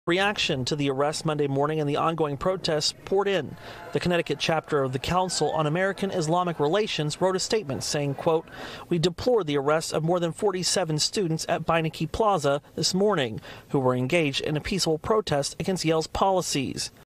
Reaction to the arrest Monday morning and the ongoing protests poured in. The Connecticut chapter of the Council on American Islamic Relations wrote a statement saying, quote, "We deplore the arrest of more than 47 students at Beinecke Plaza this morning who were engaged in a peaceful protest against Yale's policies.